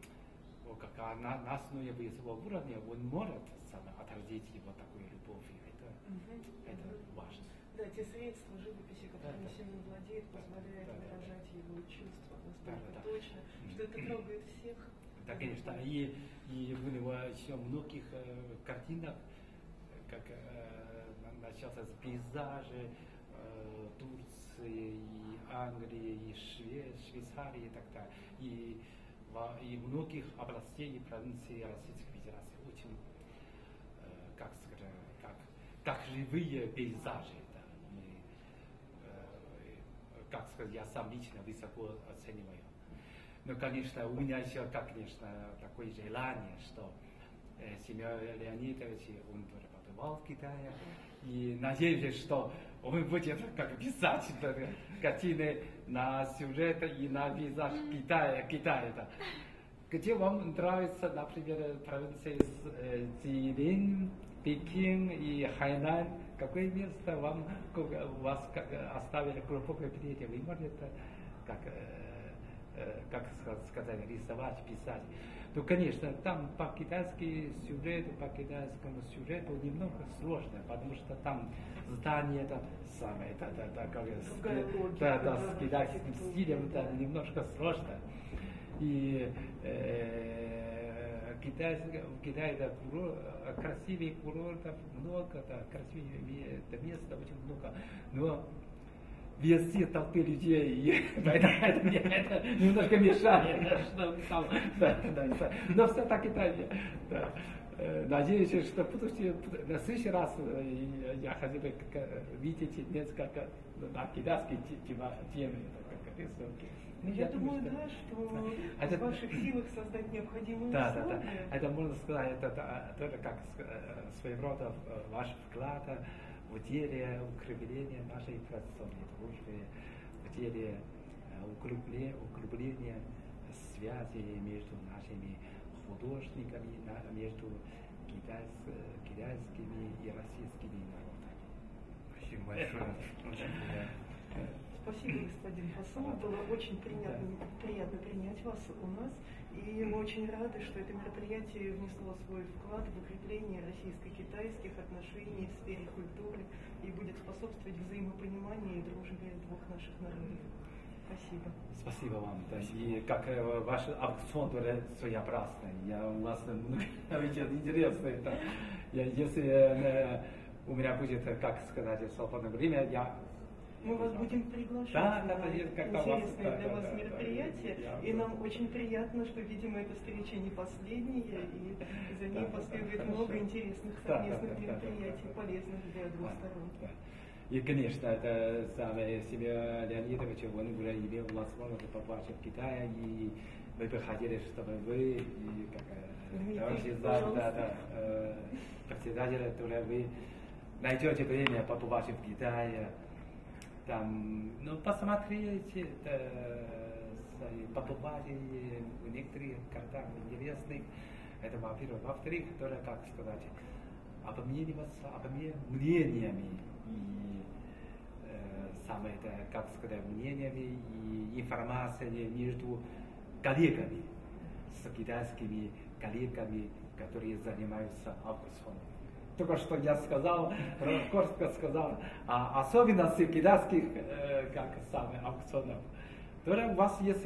на основе своего уровня он может отразить его такую любовь. Это важно. Да, те средства живописи, которыми Семен владеет, позволяют выражать его чувства настолько точно, что это трогает всех. Да, конечно. И у него еще многих картинах, как начался с пейзажей Турции, и Англии, и Швейцарии и так далее. И в многих областей и провинций Российской Федерации очень, как живые пейзажи. Я сам лично высоко оцениваю. Но, конечно, у меня еще, такое желание, что Семен Леонидович, он преподавал в Китае, и надеюсь, что он будет писать картины на сюжет и на пейзаж Китая. Где вам нравится, например, провинции Цзилин, Пекин и Хайнань? Какое место вас оставили глубокое впечатление? Вы можете, рисовать, писать. Ну, конечно, там по китайскому сюжету немного сложно, потому что там здание это самое, с китайским стилем это немножко сложно. И в Китае да, красивых курортов много, да, красивых мест очень много, но везде толпы людей, и поэтому это немножко мешает, но все-таки да. Надеюсь, что на следующий раз я хотел бы видеть несколько китайских темы. Я думаю, да, что в ваших силах создать необходимые условия. Да. Это можно сказать, это тоже как своего рода ваш вклад в деле укрепления нашей традиционной дружбы, в деле укрепления связи между нашими художниками, между китайскими и российскими народами. Спасибо большое. Спасибо, господин посол. Было очень приятно принять вас у нас. И мы очень рады, что это мероприятие внесло свой вклад в укрепление российско-китайских отношений в сфере культуры и будет способствовать взаимопониманию и дружбе двух наших народов. Спасибо. Спасибо вам. Да. И как ваш аукцион своеобразный. У вас интересно. Если у меня будет, как сказать, свободное время, мы вас будем приглашать на интересное для вас мероприятие, и нам очень приятно, что, видимо, эта встреча не последняя, и за ней последует много интересных совместных мероприятий, полезных для двух сторон. И, конечно, это самое Семен Леонидович, он уже имел возможность побывать в Китае, и мы бы хотели, чтобы вы, и председатель, тоже вы найдете время побывать в Китае, там, посмотреть, побывать в некоторых городах интересных, это во-первых. Во-вторых, тоже, как сказать, обмениваться мнениями и самое это, как сказать, мнениями и информацией между коллегами, с китайскими коллегами, которые занимаются аукционом. Только что я сказал, коротко сказал, о особенности китайских аукционов. Тоже у вас есть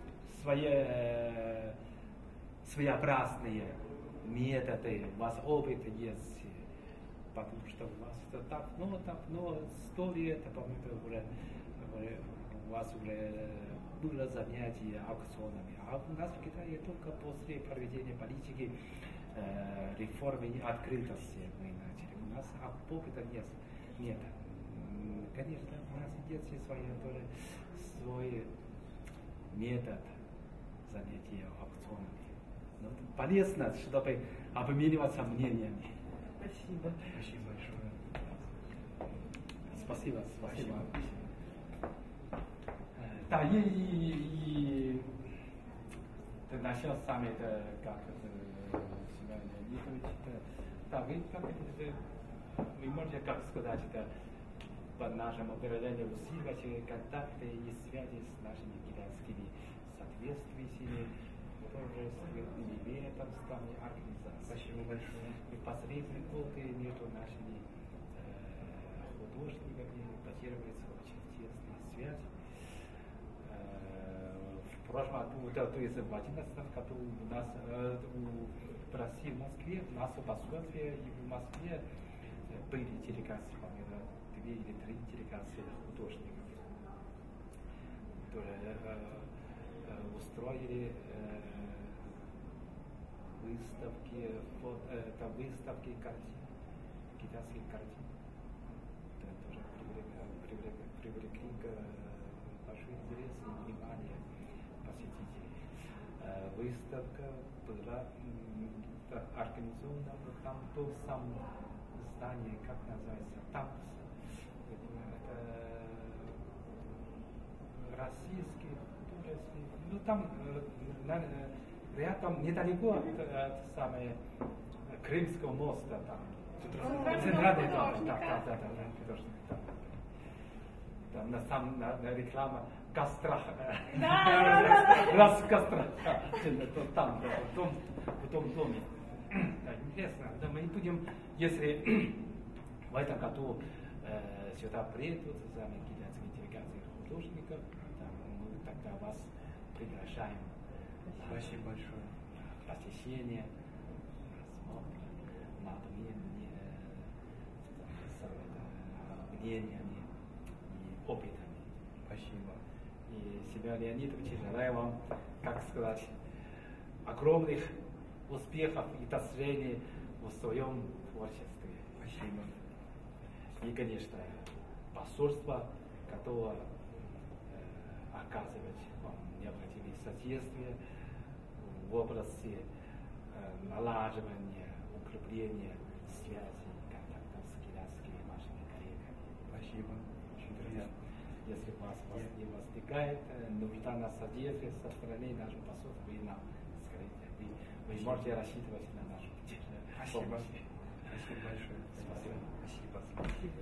своеобразные методы, у вас опыт есть, потому что у вас это давно история, это, по-моему, уже у вас уже было занятие аукционами. А у нас в Китае только после проведения политики реформы и открытости мы начали. У нас опыта нет. Конечно, у нас есть свой метод занятия аукционами. Но полезно, чтобы обмениваться мнениями. Спасибо. Спасибо большое. Спасибо. Да, и насчет саммита, как Семен Леонидович, да, вы можете, как сказать, по нашему определению усиливать контакты и связи с нашими китайскими соответствующими тоже светлыми ведомствами, организациями. Спасибо большое. И последние годы между нашими художниками базируется очень тесная связь. В прошлом году, то есть в 2011 году у нас в России, в Москве, у нас в посольстве и в Москве были делегации, по-моему, 2 или 3 делегации художников, которые устроили выставки картин, китайских картин. Это тоже привлекли к большой интерес и внимание посетителей. Выставка была организована там то самое здание, как называется, Тампс. Это российский, турецкий, ну там рядом недалеко от Крымского моста там. Центральный дом. там на реклама Кастра. Да. Раз Кастра. Там, в том доме. Интересно. Да, мы будем, если в этом году сюда приедут с вами китайские делегации художников, мы тогда вас приглашаем. Спасибо большое. Посещение, на мнениями и опытами. Спасибо. И Семен Леонидович, желаю вам, как сказать, огромных успехов и достижений в своем творчестве. Спасибо. И, конечно, посольство готово оказывать вам необходимые содействия в области налаживания, укрепления связи, контактов с китайскими вашими коллегами. Спасибо. Очень приятно. Если у вас не возникает нужда на содействие со стороны нашего посольства, вы нам скажите. Вы можете рассчитывать на нашу Спасибо. помощь. Спасибо большое. Спасибо. Спасибо.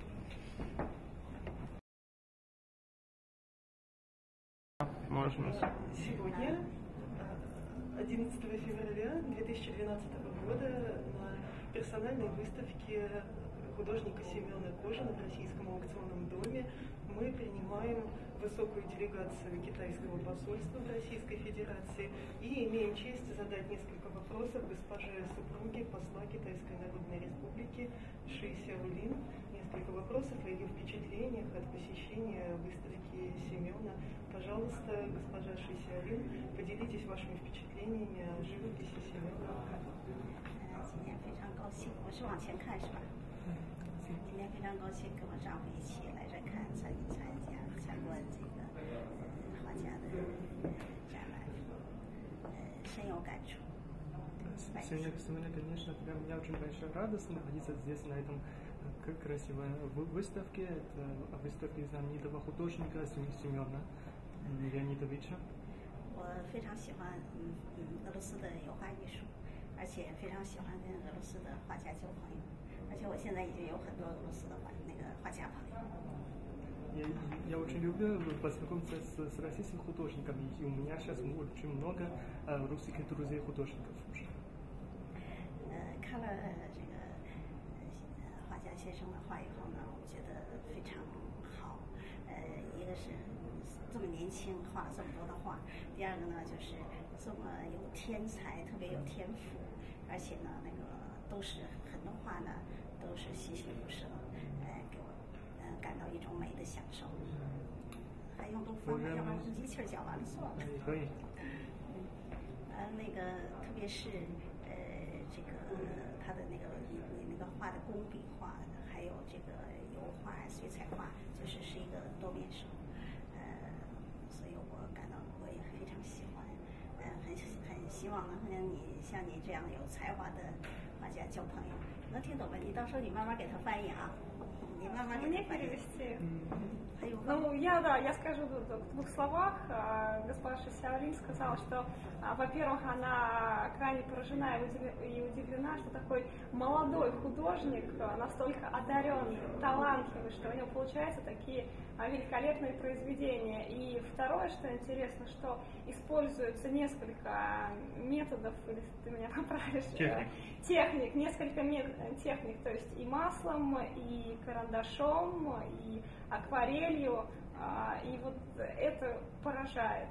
Можно. Сегодня, 11 февраля 2012 года, на персональной выставке художника Семена Кожина в Российском аукционном доме мы принимаем высокую делегацию китайского посольства в Российской Федерации и имеем честь задать несколько вопросов госпоже супруге посла Китайской Народной Республики Ши Сяолин. Несколько вопросов о ее впечатлениях от посещения выставки Семена. Пожалуйста, госпожа Ши Сяолин, поделитесь вашими впечатлениями о живописи Семена. 今天非常高兴，我是往前看是吧？今天非常高兴跟我丈夫一起来这看参观这个画家的展览，深有感触。 Сегодня, конечно, для меня очень большая радость находиться здесь, на этом красивой выставке. Это выставка знаменитого художника Семена Леонидовича. 我非常喜欢俄罗斯的油画艺术，而且非常喜欢跟俄罗斯的画家交朋友，而且我现在已经有很多俄罗斯的画家朋友。 Я очень люблю познакомиться с российскими художниками, и у меня сейчас очень много русских друзей художников уже. 看了这个画家先生的画以后呢，我觉得非常好。一个是这么年轻画了这么多的画，第二个呢就是这么有天才，特别有天赋，而且呢都是很多画呢都是栩栩如生，给我感到一种美的享受。还用东方吗？要不然一气儿讲完了算了。 可以。 特别是这个他的那个画的工笔画，还有这个油画、水彩画，是一个多面手。所以我感到我也非常喜欢，很希望能跟像你这样有才华的画家交朋友。能听懂吗？你到时候你慢慢给他翻译啊，你慢慢给他翻译。 Ну, я скажу в 2 словах. Госпожа Сяолин сказала, что, во-первых, она крайне поражена и удивлена, что такой молодой художник, настолько одаренный, талантливый, что у него получаются такие великолепные произведения. И второе, что интересно, что используется несколько методов, или ты меня поправишь, техник, несколько техник, то есть и маслом, и карандашом, и акварелью, и вот это поражает.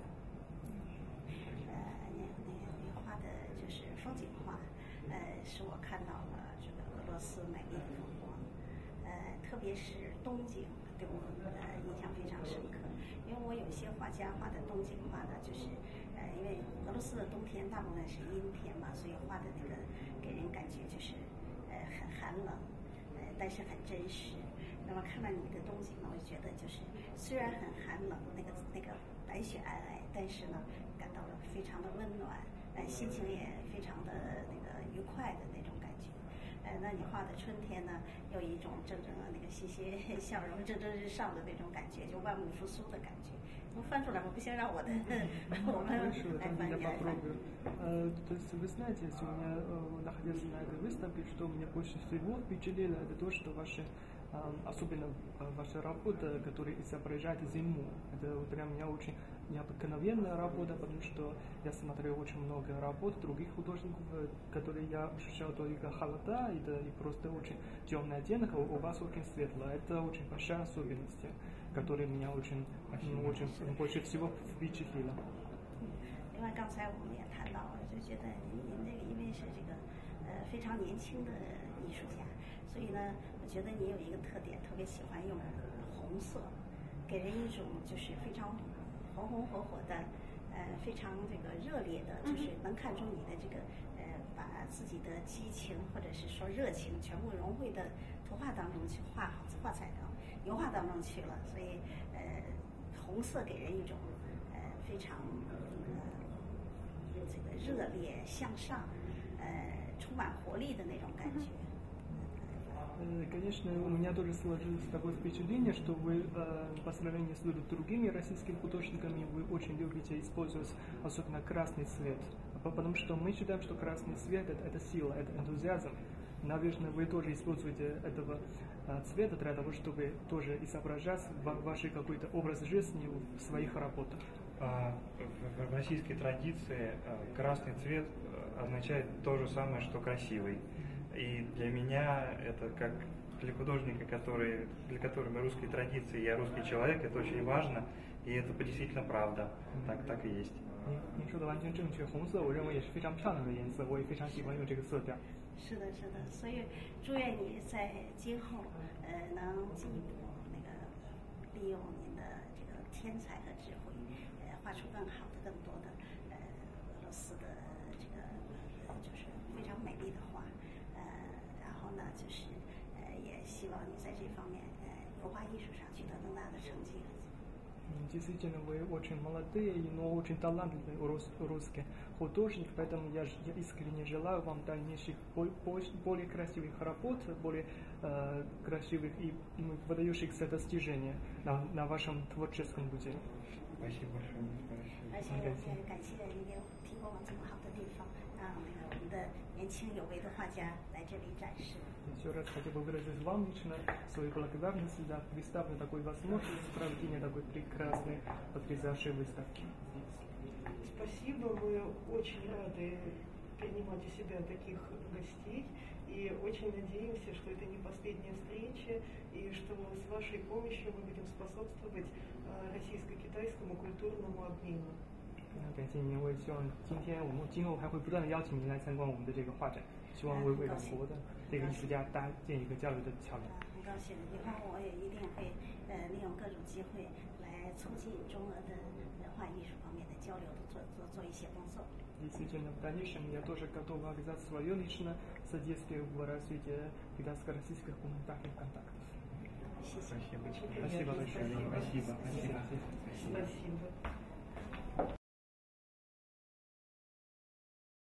你画的就是风景画，使我看到了这个俄罗斯美丽的风光，特别是冬景对我印象非常深刻。因为我有些画家画的冬景画呢，就是因为俄罗斯的冬天大部分是阴天嘛，所以画的给人感觉就是很寒冷，但是很真实。那么看到你的冬景呢，我就觉得就是虽然很寒冷，那个白雪皑皑，但是呢感到了非常的温暖，心情也非常的愉快的那种感觉。 那你画的春天呢，有一种那个欣欣向荣、蒸蒸日上的那种感觉，就万物复苏的感觉。翻出来，我不先让我们来翻译。 То есть вы знаете, если у меня находился на этой выставке, что меня больше всего впечатлило, это то, что особенно ваша работа, которая изображает зиму. Это для меня очень необыкновенная работа, потому что я смотрел очень много работ других художников, которые я ощущал только холода и просто очень темный оттенок, а у вас очень светло. Это очень большая особенность, которая меня очень больше всего впечатлила. 另外，刚才我们也谈到了，就觉得您这个因为是这个非常年轻的艺术家，所以呢，我觉得你有一个特点，特别喜欢用红色，给人一种就是非常红红火火的，非常这个热烈的，就是能看出你的这个把自己的激情或者是说热情全部融汇的图画当中去画彩当油画当中去了，所以红色给人一种非常这个热烈向上，充满活力的那种感觉。 Конечно, у меня тоже сложилось такое впечатление, что вы по сравнению с другими российскими художниками вы очень любите использовать особенно красный цвет, потому что мы считаем, что красный цвет это сила, это энтузиазм. Наверное, вы тоже используете этого цвета для того, чтобы тоже изображать ваш какой-то образ жизни в своих работах. В российской традиции красный цвет означает то же самое, что красивый. И для меня это как для художника, для которого русской традиции, я русский человек, это очень важно, и это действительно правда, так и есть. 您说的完全正确，红色我认为也是非常漂亮的颜色，我也非常喜欢用这个色调。 是的，是的，所以祝愿你在今后能进一步利用您的这个天才和智慧，画出更好的、更多的俄罗斯的这个就是非常美丽的画，然后呢就是也希望你在这方面油画艺术上取得更大的成绩。 Действительно, вы очень молодые, но очень талантливый русский художник, поэтому я искренне желаю вам дальнейших более красивых работ, более красивых и выдающихся достижений на вашем творческом пути. Спасибо большое. 而且也感谢您给提供了这么好的地方，让我们的年轻有为的画家来这里展示。 Еще раз хотел бы выразить вам лично свою благодарность за представленную такой возможность проведения такой прекрасной, потрясающей выставки. Спасибо, мы очень рады принимать у себя таких гостей и очень надеемся, что это не последняя встреча и что с вашей помощью мы будем способствовать российско-китайскому культурному обмену. 感谢您，我也希望我们今后还会不断的邀请您来参观我们的这个画展，希望为两国的这个艺术家搭建一个交流的桥梁。 很高兴，以后我也一定会利用各种机会来促进中俄的文化艺术方面的交流，做一些工作。 Действительно, в дальнейшем я тоже готов оказать свое личное содействие в развитии китайско-российских гуманитарных контактов. Спасибо. Спасибо большое. Спасибо. Спасибо.